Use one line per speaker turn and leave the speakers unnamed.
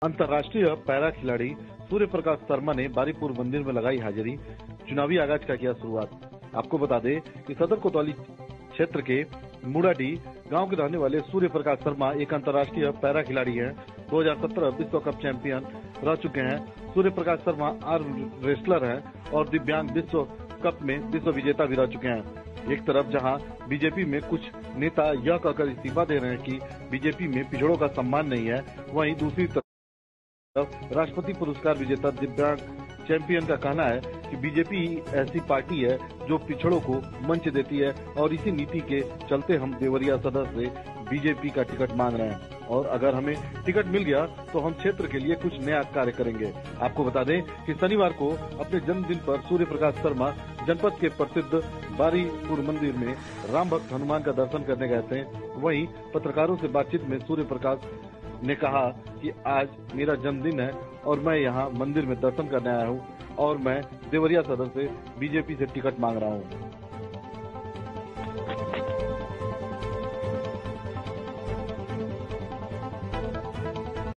अंतर्राष्ट्रीय पैरा खिलाड़ी सूर्य प्रकाश शर्मा ने बारीपुर मंदिर में लगाई हाजिरी। चुनावी आगाज का किया शुरुआत। आपको बता दें कि सदर कोतवाली क्षेत्र के मुड़ाडी गांव के रहने वाले सूर्य प्रकाश शर्मा एक अंतर्राष्ट्रीय पैरा खिलाड़ी हैं। 2017 विश्व कप चैंपियन रह चुके हैं। सूर्य प्रकाश शर्मा आर्म रेसलर हैं और दिव्यांग विश्व कप में विश्व विजेता भी रह चुके हैं। एक तरफ जहां बीजेपी में कुछ नेता यह कहकर इस्तीफा दे रहे हैं कि बीजेपी में पिछड़ों का सम्मान नहीं है, वहीं दूसरी तरफ राष्ट्रपति पुरस्कार विजेता दिव्यांग चैंपियन का कहना है कि बीजेपी ही ऐसी पार्टी है जो पिछड़ों को मंच देती है और इसी नीति के चलते हम देवरिया सदर से बीजेपी का टिकट मांग रहे हैं और अगर हमें टिकट मिल गया तो हम क्षेत्र के लिए कुछ नया कार्य करेंगे। आपको बता दें कि शनिवार को अपने जन्मदिन पर सूर्य प्रकाश शर्मा जनपद के प्रसिद्ध बारीपुर मंदिर में राम भक्त हनुमान का दर्शन करने गए थे। वहीं पत्रकारों से बातचीत में सूर्य प्रकाश ने कहा कि आज मेरा जन्मदिन है और मैं यहाँ मंदिर में दर्शन करने आया हूँ और मैं देवरिया सदर से बीजेपी से टिकट मांग रहा हूँ।